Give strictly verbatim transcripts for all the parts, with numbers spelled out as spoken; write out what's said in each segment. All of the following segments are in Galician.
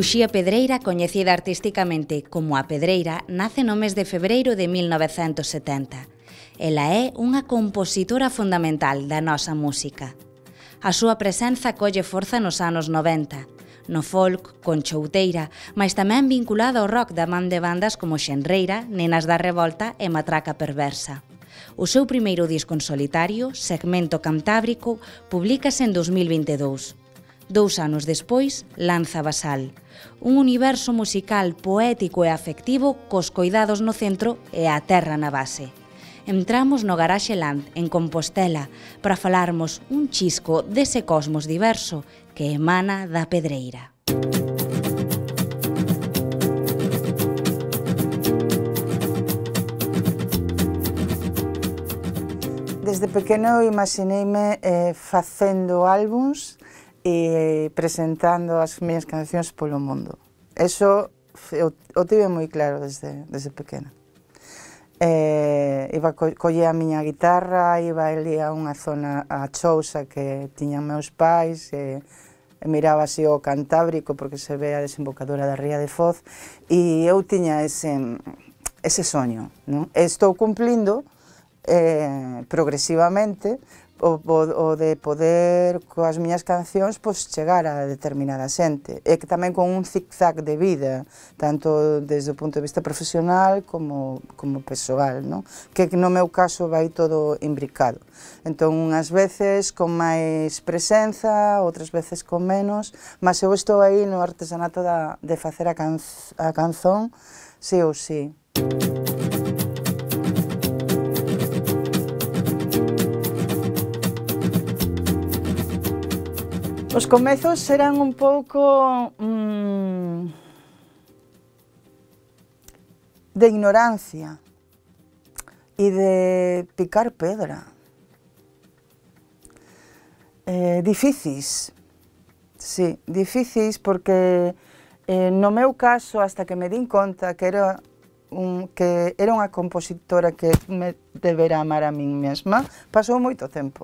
Uxía Pedreira, coñecida artisticamente como A Pedreira, nace no mes de febreiro de mil novecentos setenta. Ela é unha compositora fundamental da nosa música. A súa presenza colle forza nos anos noventa, no folk, con chouteira, mas tamén vinculada ao rock da man de bandas como Xenreira, Nenas da Revolta e Matraca Perversa. O seu primeiro disco en solitario, Segmento Cantábrico, publícase en dos mil vinte e dous. Dous anos despois, lanza Basal, un universo musical poético e afectivo cos coidados no centro e a terra na base. Entramos no Garaxe Land, en Compostela, para falarmos un chisco dese cosmos diverso que emana da Pedreira. Desde pequeno imagineime eh, facendo álbums e presentando as miñas cancións polo mundo. Eso eu, eu tive moi claro desde, desde pequena. Eh, iba co, colle a miña guitarra, iba ali a unha zona, a Chousa, que tiñan meus pais, e, e miraba así o Cantábrico, porque se ve a desembocadura da ría de Foz, e eu tiña ese, ese soño, non? E estou cumplindo eh, progresivamente, O, o, o de poder, coas miñas cancións, pois, chegar a determinada xente. E que tamén con un zig-zag de vida, tanto desde o punto de vista profesional como, como persoal, non? Que no meu caso vai todo imbricado. Entón, unhas veces con máis presenza, outras veces con menos, mas eu estou aí no artesanato da, de facer a, can, a canzón, sí ou sí. Os comezos eran un pouco mmm, de ignorancia e de picar pedra. Eh, difícis, sí, difícis porque eh, no meu caso, hasta que me din conta que era, un, que era unha compositora que me debera amar a min mesma, pasou moito tempo,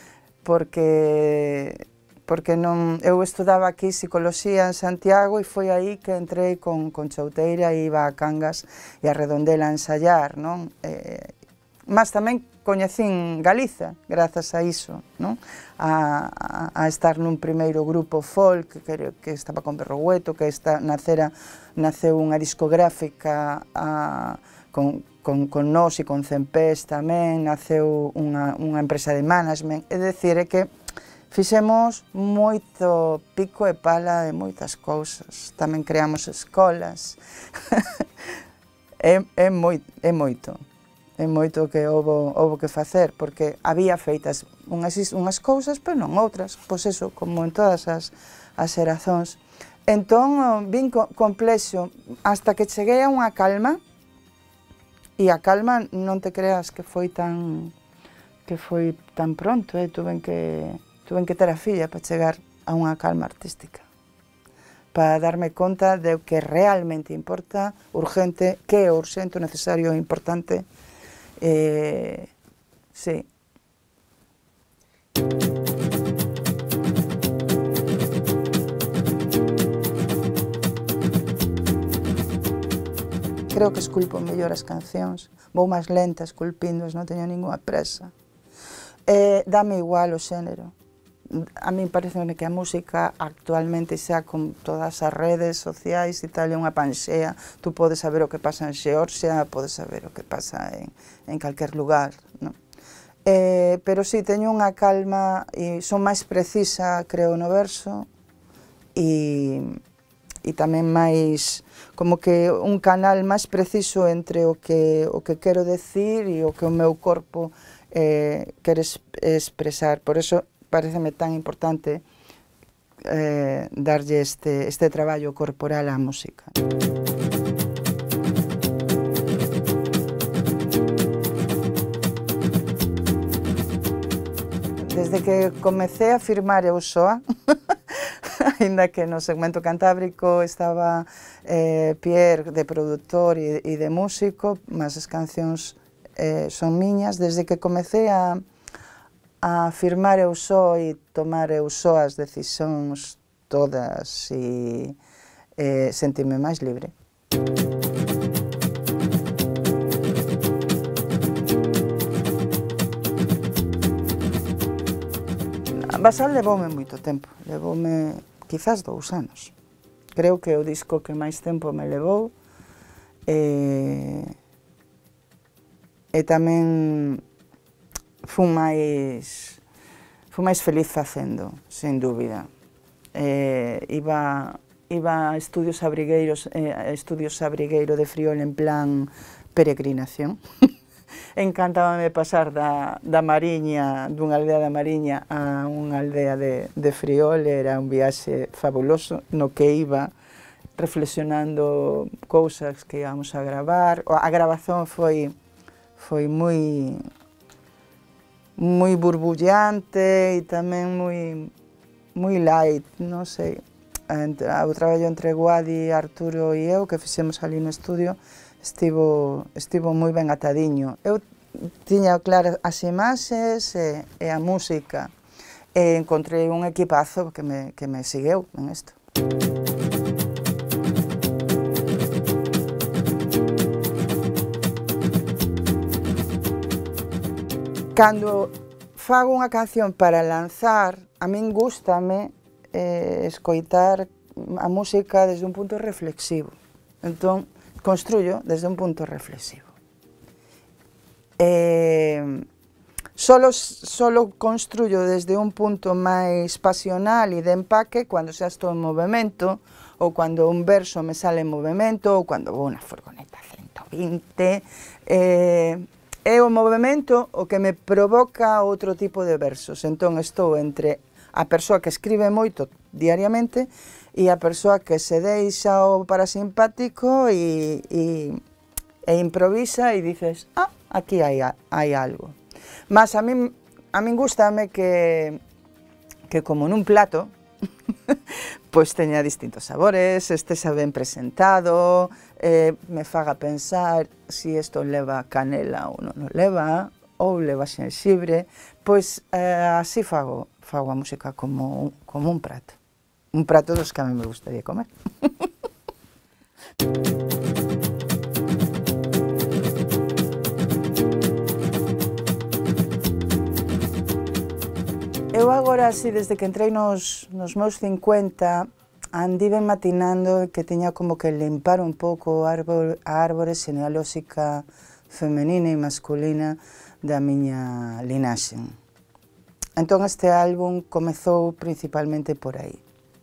porque porque non, eu estudaba aquí psicoloxía en Santiago e foi aí que entrei con, con chouteira e iba a Cangas e a Redondela a ensayar, non? Eh, mas tamén coñecín Galiza, grazas a iso, non? A, a, a estar nun primeiro grupo folk que, que estaba con Berrogueto, que esta, nacera, naceu unha discográfica a, con, con, con nós e con Cempés tamén, naceu unha, unha empresa de management, é dicir, é que fixemos moito pico e pala de moitas cousas, tamén creamos escolas, é, é, moi, é moito, é moito que houbo, houbo que facer, porque había feitas unhas, unhas cousas, pero non outras, pois eso, como en todas as, as xerazóns. Entón, vin co, complexo, hasta que cheguei a unha calma, e a calma non te creas que foi tan, que foi tan pronto, eh? tuven que... Tuven que ter a filla para chegar a unha calma artística, para darme conta de que realmente importa, urgente, que é urxente, necesario e importante. Eh, sí. Creo que esculpo mellor as cancións, vou máis lenta esculpindoas, non teño ningunha presa. Eh, dame igual o xénero. A min parece que a música actualmente xa con todas as redes sociais e tal, é unha panxea, tú podes saber o que pasa en Xeorxia, podes saber o que pasa en, en calquer lugar, non? Eh, pero si, teño unha calma e son máis precisa, creo, no verso e, e tamén máis, como que un canal máis preciso entre o que, o que quero decir e o que o meu corpo eh, quere expresar, por eso pareceme tan importante eh, darlle este, este traballo corporal á música. Desde que comecei a firmar eu soa, aínda que no segmento cantábrico estaba eh, Pierre de produtor e, e de músico, mas as cancións eh, son miñas, desde que comecei a a firmar eu só e tomar eu só as decisións todas e, e sentirme máis libre. Basal levoume moito tempo, levoume quizás dous anos. Creo que o disco que máis tempo me levou e, e tamén fun máis, fun máis feliz facendo, sen dúbida. Eh, iba, iba a estudios abrigueiros, eh, estudios abrigueiro de Friol en plan peregrinación. Encantábame pasar da, da Mariña, dunha aldea da Mariña a unha aldea de, de Friol, era un viaxe fabuloso no que iba reflexionando cousas que íbamos a gravar. A grabazón foi, foi moi, moi burbullante e tamén moi, moi light, non sei. O traballo entre Guadi, Arturo e eu que fixemos ali no estudio estivo, estivo moi ben atadiño. Eu tiña claras as imaxes e, e a música e encontrei un equipazo que me, que me segueu en isto. Cando fago unha canción para lanzar, a min gústame eh, escoitar a música desde un punto reflexivo. Entón, construyo desde un punto reflexivo. Eh, solo, solo construyo desde un punto máis pasional e de empaque cando xa estou en movimento, ou cando un verso me sale en movimento, ou cando vou na furgoneta ciento vinte. Eh, é o movimento o que me provoca outro tipo de versos. Entón estou entre a persoa que escribe moito diariamente e a persoa que se deixa o parasimpático e, e, e improvisa e dices, ah, aquí hai, hai algo. Mas a min, a min gustame que, que como nun plato, pois teña distintos sabores, estesa ben presentado, eh, me faga pensar si isto leva canela ou non leva, ou leva xenxibre, pois eh, así fago, fago a música como, como un prato. Un prato dos que a mí me gustaría comer. Eu agora, así, desde que entrei nos, nos meus cincuenta, andiven matinando que tiña como que limpar un pouco a árbore, a árbore genealóxica femenina e masculina da miña linaxe. Entón este álbum comezou principalmente por aí,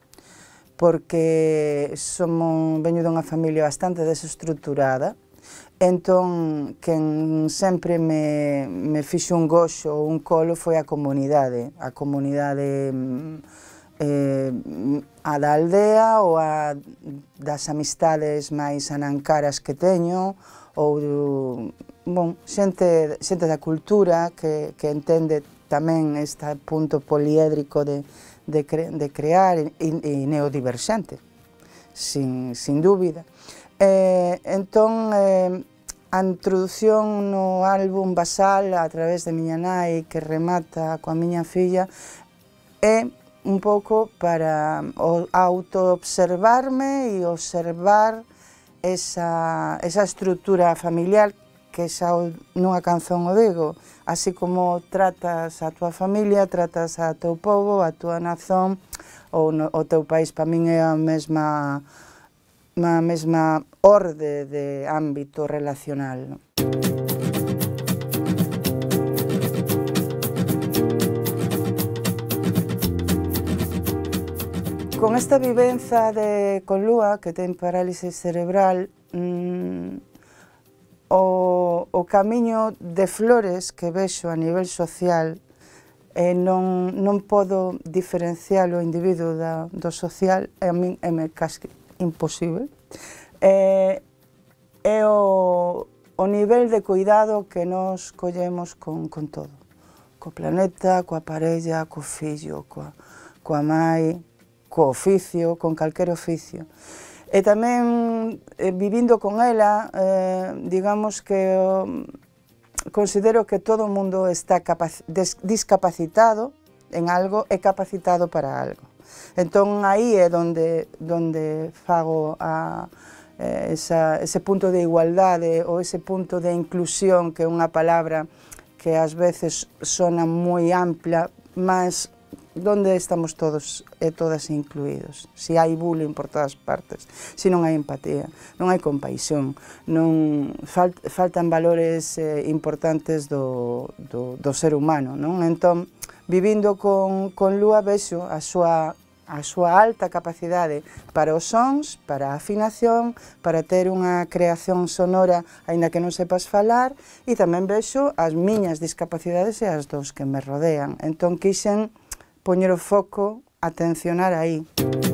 porque somos, veño dunha familia bastante desestruturada, entón quen sempre me, me fixo un goxo ou un colo foi a comunidade, a comunidade eh, a da aldea ou a das amistades máis anancaras que teño, ou bon, xente, xente da cultura que, que entende tamén este punto poliédrico de, de, cre, de crear e, e neodiverxente, sin, sin dúbida. Eh, entón, eh, a introdución no álbum Basal a través de miña nai que remata coa miña filla é un pouco para auto-observarme e observar esa, esa estrutura familiar que xa nunha canción o digo, así como tratas a túa familia, tratas a teu povo, a túa nazón ou no, o teu país, para min é a mesma a mesma orde de ámbito relacional. Con esta vivenza de con Lúa, que ten parálisis cerebral, mmm, o, o camiño de flores que vexo a nivel social e non, non podo diferenciar o individuo da, do social, e a min é me casi imposible, é, é o, o nivel de cuidado que nos collemos con, con todo, co planeta, coa parella, co fillo, coa, coa mai, co oficio, con calquer oficio. E tamén, eh, vivindo con ela, eh, digamos que eh, considero que todo o mundo está discapacitado en algo e capacitado para algo. Entón, aí é donde, donde fago a, eh, esa, ese punto de igualdade ou ese punto de inclusión, que é unha palabra que ás veces sona moi ampla, mas donde estamos todos e todas incluídos. Si hai bullying por todas partes, si non hai empatía, non hai compaixón, non fal, faltan valores eh, importantes do, do, do ser humano, non? Entón, vivindo con, con Lúa, vexo a súa a súa alta capacidade para os sons, para a afinación, para ter unha creación sonora aínda que non sepas falar, e tamén vexo as miñas discapacidades e as dos que me rodean. Entón quixen poñer o foco, atencionar aí.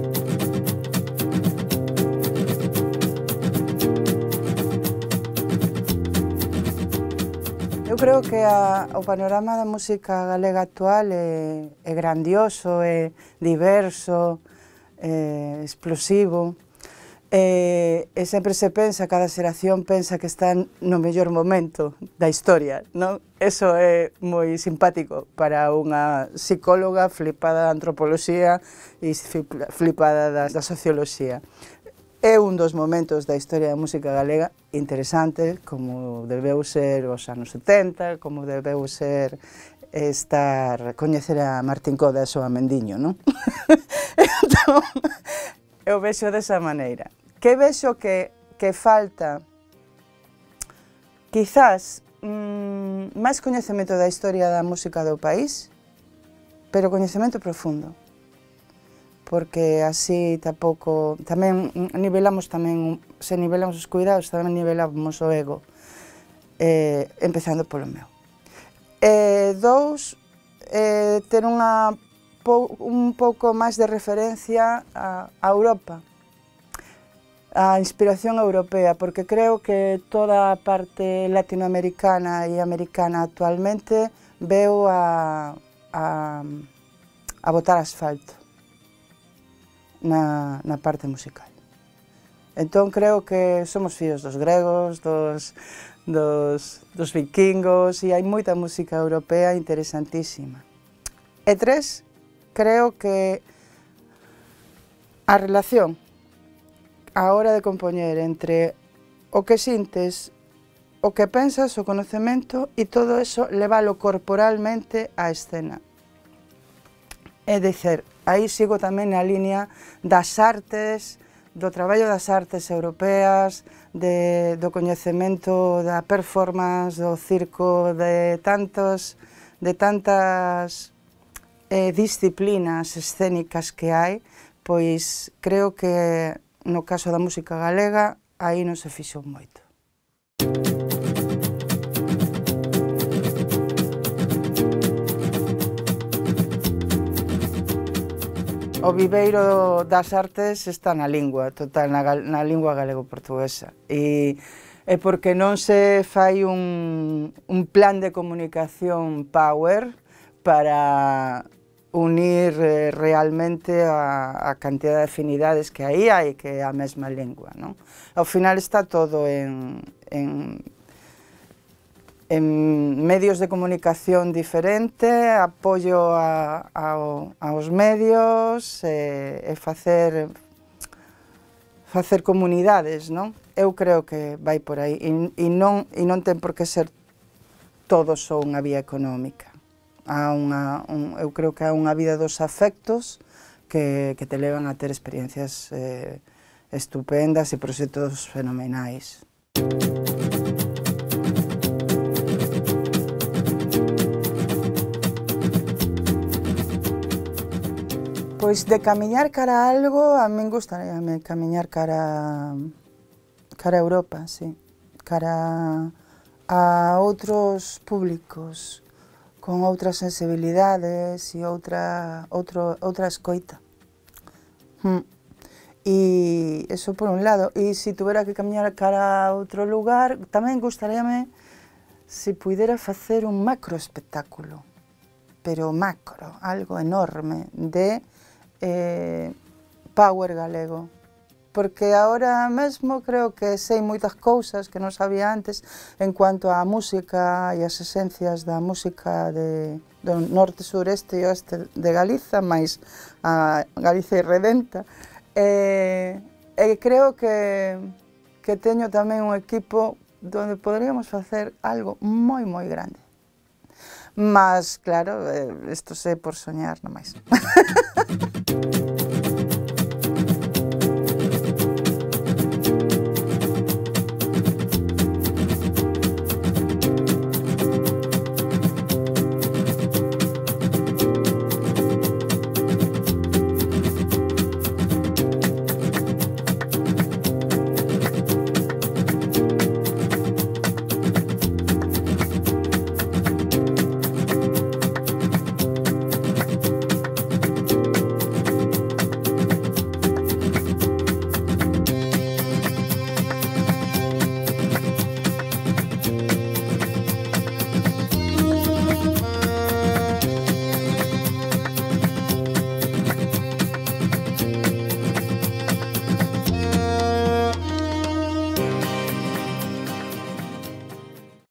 Eu creo que a, o panorama da música galega actual é, é grandioso, é diverso, é explosivo, e, e sempre se pensa, cada xeración pensa que está no mellor momento da historia, non? Eso é moi simpático para unha psicóloga flipada da antropoloxía e flipada da, da socioloxía. É un dos momentos da historia da música galega interesante, como debeu ser os anos setenta, como debeu ser estar, coñecer a Martín Coda e a súa Mendiño, non? Entón, eu vexo desa maneira. Que vexo que, que falta, quizás, mmm, máis coñecemento da historia da música do país, pero coñecemento profundo. Porque así tampouco, tamén nivelamos tamén, se nivelamos os cuidados, tamén nivelamos o ego, eh, empezando polo meu. E dous, eh, ter unha, pou, un pouco máis de referencia a, a Europa, a inspiración europea, porque creo que toda a parte latinoamericana e americana actualmente veo a, a, a botar asfalto Na, na parte musical. Entón creo que somos fillos dos gregos, dos, dos, dos vikingos, e hai moita música europea interesantísima. E tres, creo que a relación a hora de compoñer entre o que sintes, o que pensas, o conocemento, e todo eso levalo corporalmente á escena. É dicer, aí sigo tamén na línea das artes, do traballo das artes europeas, de, do coñecemento da performance, do circo, de tantos, de tantas eh, disciplinas escénicas que hai, pois creo que no caso da música galega aí non se fixou moito. O viveiro das artes está na lingua, total, na, na lingua galego-portuguesa. E é porque non se fai un, un plan de comunicación power para unir eh, realmente a, a cantidad de afinidades que aí hai, que é a mesma lingua, non? Ao final está todo en, en en medios de comunicación diferente, apoio a, a, aos medios e, e facer, facer comunidades, non? Eu creo que vai por aí e, e, non, e non ten por que ser todo só unha vía económica. Há unha, un, eu creo que há unha vida dos afectos que, que te levan a ter experiencias eh, estupendas e proxectos fenomenais. Pois de camiñar cara a algo, a min gustaría camiñar cara, cara a Europa, sí. Cara a outros públicos, con outras sensibilidades e outra, outro, outra escoita. Mm. E eso por un lado. E se tuvera que camiñar cara a outro lugar, tamén gustaríame se puidera facer un macro espectáculo, pero macro, algo enorme, de Eh, power galego, porque agora mesmo creo que sei moitas cousas que non sabía antes en cuanto á música e as esencias da música de, do norte, sureste e oeste de Galiza, máis a Galicia irredenta, e, e creo que, que teño tamén un equipo donde poderíamos facer algo moi, moi grande. Mas, claro, isto é por soñar, non máis.